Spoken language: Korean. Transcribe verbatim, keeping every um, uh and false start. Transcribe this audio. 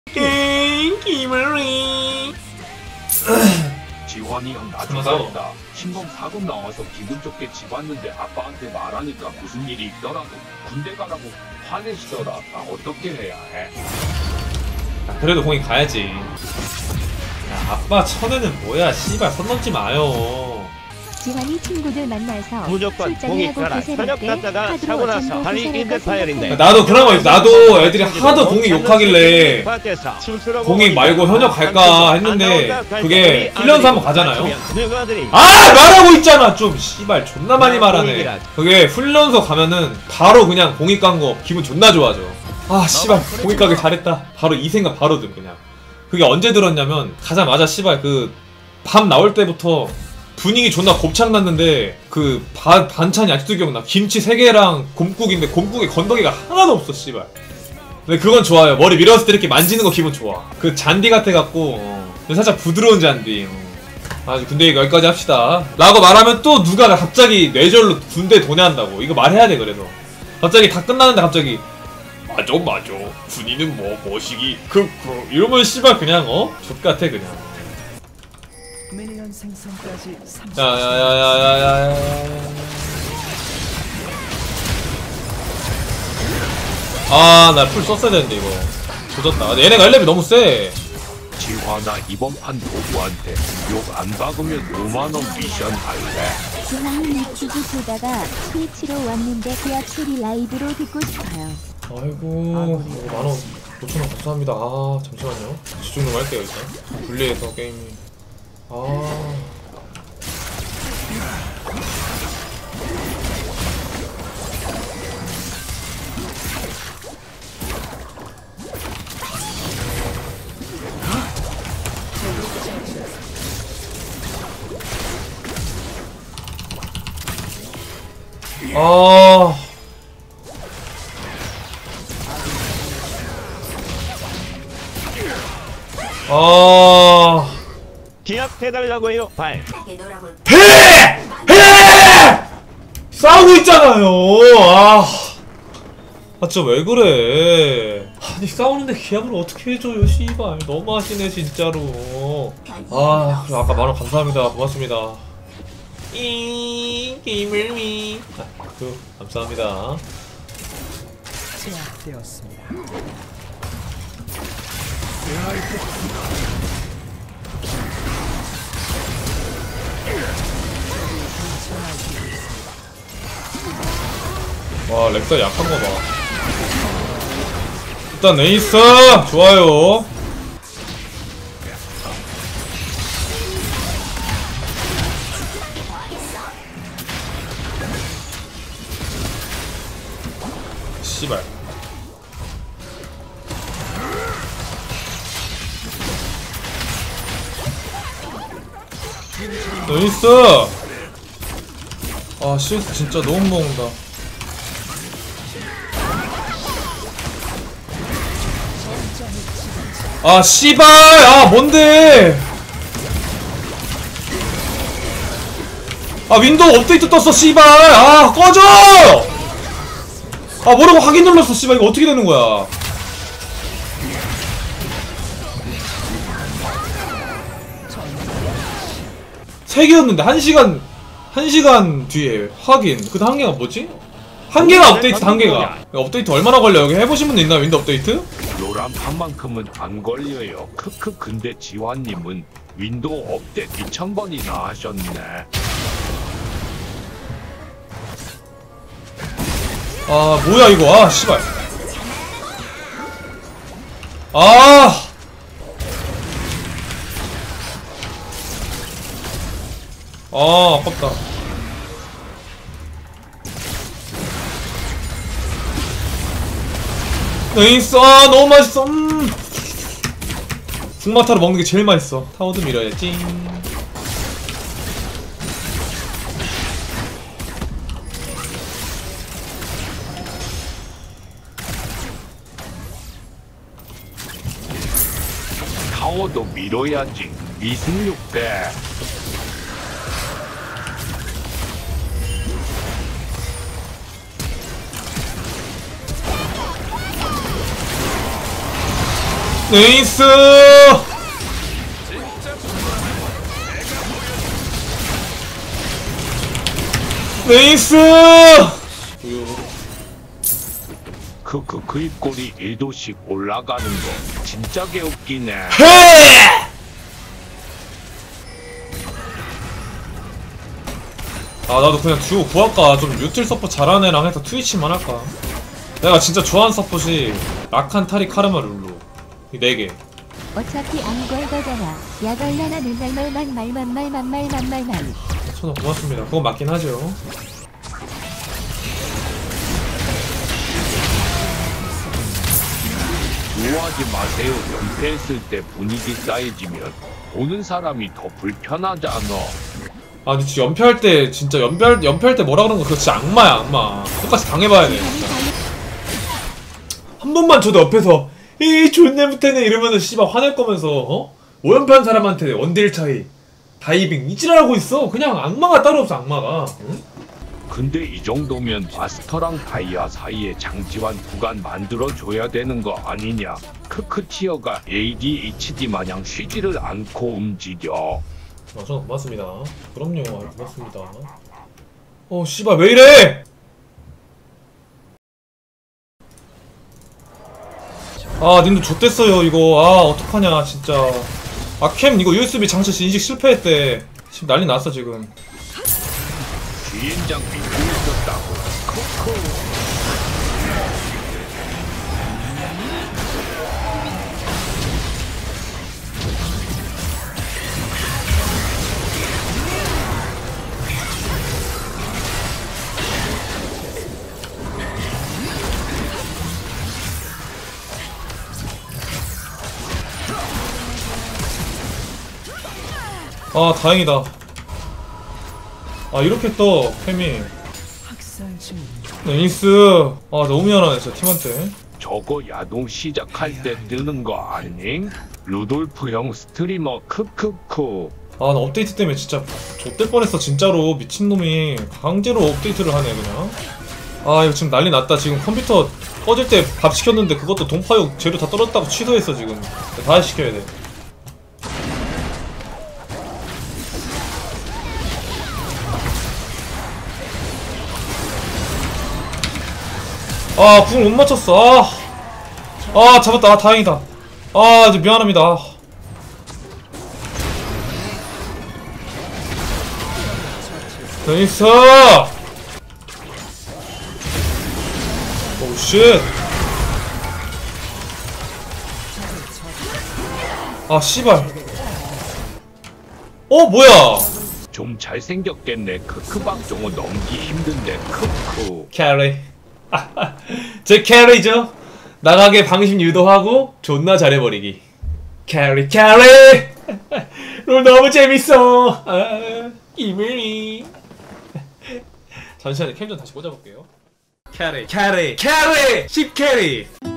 김을리 지환이 형 나도 잘했다. 신검 사검 나와서 기분 좋게 집 왔는데 아빠한테 말하니까 무슨 일이 있더라도 군대 가라고 화내시더라. 나 어떻게 해야 해? 야, 그래도 공이 가야지. 야, 아빠 천에는 뭐야, 씨발 선 넘지 마요. 지환이 친구들 만나서 무조건 공이 가라. 현역 갔다가 사고 나서 다리 인대파열인데. 나도 그런 거 있어. 나도 애들이 하도 공이 욕하길래 공이 말고 현역 갈까 했는데 그게 훈련소 한번 가잖아요. 아 말하고 있잖아. 좀 씨발 존나 많이 말하네. 그게 훈련소 가면은 바로 그냥 공익 간 거 기분 존나 좋아져. 아 씨발 공익 가길 잘했다. 바로 이 생각 바로 들 그냥. 그게 언제 들었냐면 가자마자 씨발 그 밤 나올 때부터 분위기 존나 곱창 났는데 그 바, 반찬이 아직도 기억나. 김치 세 개랑 곰국인데 곰국에 건더기가 하나도 없어 씨발. 근데 그건 좋아요. 머리 밀었을 때 이렇게 만지는 거 기분 좋아. 그 잔디 같아갖고 어. 살짝 부드러운 잔디. 어. 아주 군대 얘기 여기까지 합시다 라고 말하면 또 누가 갑자기 뇌절로 군대 도내한다고. 이거 말해야 돼. 그래서 갑자기 다 끝나는데 갑자기 맞아 맞아 군인은 뭐 뭐시기 크크 이러면 씨발 그냥 어? 족같아 그냥. 미니언 생성까지 야야야야야야야. 아, 나 풀 썼어야 되는데 이거. 조졌다. 얘네가 일 렙이 너무 세. 지환아 이번 판 도구한테 욕 안 박으면 오만 원 미션 할래? 지환이 유튜브 보다가 트위치로 왔는데 그야체리 라이브로 듣고 싶어요. 아이고, 만원 오천 원 감사합니다. 아, 잠시만요. 집중 좀 할게요 일단. 분리해서 게임이. 아. 아. 아. 기합해달라고 해요. 발. 해! 해! 싸우고 있잖아요. 아. 아 진짜 왜 그래. 아니 싸우는데 기합을 어떻게 해줘요 씨발. 너무하시네 진짜로. 아 그래, 아까 만원 감사합니다. 고맙습니다. 이 김을미. 아, 그 감사합니다. 제압되었습니다. 와 렉사 약한 거 봐. 일단 에이스 좋아요. 씨발. 에이스. 아 씨에스 진짜 너무 먹는다. 아 씨발 아 뭔데. 아 윈도우 업데이트 떴어 씨발. 아 꺼져. 아 뭐라고 확인 눌렀어 씨발. 이거 어떻게 되는 거야. 세 개였는데 한 시간 한 시간 뒤에 확인. 그 한 개가 뭐지? 한 개가 업데이트 한 개가. 업데이트 얼마나 걸려? 여기 해보신 분 있나 윈도우 업데이트? 노란 판만큼은 안 걸려요. 크크. 근데 지환님은 윈도우 업데이트 이천 번이나 하셨네. 아 뭐야 이거. 아 씨발. 아. 아 아깝다. 에이스. 아 너무 맛있어. 음. 중마타로 먹는 게 제일 맛있어. 타워도 밀어야지. 타워도 밀어야지. 이십육 배. 네이스. 네이스. 그, 그, 그 입꼬리 일 도씩 올라가는 거 진짜 개웃기네. 헤! 아 나도 그냥 듀오 구할까. 좀 유틸 서포 잘하는 애랑 해서 트위치만 할까. 내가 진짜 좋아하는 서폿이 라칸, 타리, 카르마, 룰루 이 네 개. 어차피 안 걸 거잖아. 야갈라나는 말말만 말만 말만 말만 말만. 천원 고맙습니다. 그건 맞긴 하죠. 좋아하지 마세요. 연패했을 때 분위기 쌓여지면 보는 사람이 더 불편하잖아. 아 근데 진짜 연패할 때 진짜 연패할, 연패할 때 뭐라 그러는 거 그거 진짜 악마야 악마. 똑같이 당해봐야 돼 진짜. 한 번만 저도 옆에서 이 존내 못해네 이러면은 씨발 화낼 거면서 어? 오 연패한 사람한테 원딜 차이 다이빙 이지랄하고 있어. 그냥 악마가 따로 없어 악마가. 응? 근데 이 정도면 마스터랑 다이아 사이에 장지환 구간 만들어줘야 되는 거 아니냐. 크크 티어가 에이디에이치디 마냥 쉬지를 않고 움직여. 아 저는 고맙습니다. 그럼요. 아, 고맙습니다. 어 씨발 왜 이래. 아 님들 좆됐어요 이거. 아 어떡하냐 진짜. 아 캠 이거 유에스비 장치 인식 실패했대. 지금 난리 났어 지금. 주인장 믿고 있었다고. 코코. 아 다행이다. 아 이렇게 떠 캠이. 네이스. 아 너무 미안하네 진짜 팀한테. 저거 야동 시작할 때 뜨는 거 아니? 루돌프 형 스트리머 크크크. 아 나 업데이트 때문에 진짜 좆될 뻔했어 진짜로. 미친놈이 강제로 업데이트를 하네 그냥. 아 이거 지금 난리 났다. 지금 컴퓨터 꺼질 때 밥 시켰는데 그것도 동파육 재료 다 떨어졌다고 취소했어 지금. 다시 시켜야 돼. 아 궁을 못 맞췄어. 아, 아 잡았다. 아 다행이다. 아 이제 미안합니다. 나이스. 오 쉣. 아 씨발. 어 뭐야. 좀 잘생겼겠네. 크크박종호 넘기 힘든데 크크. 캐리. 제 캐리죠. 나가게 방심 유도하고 존나 잘해버리기. 캐리 캐리. 롤 너무 재밌어. 아, 이밀리. 잠시만요. 캠 좀 다시 꽂아볼게요. 캐리 캐리 캐리 십 캐리.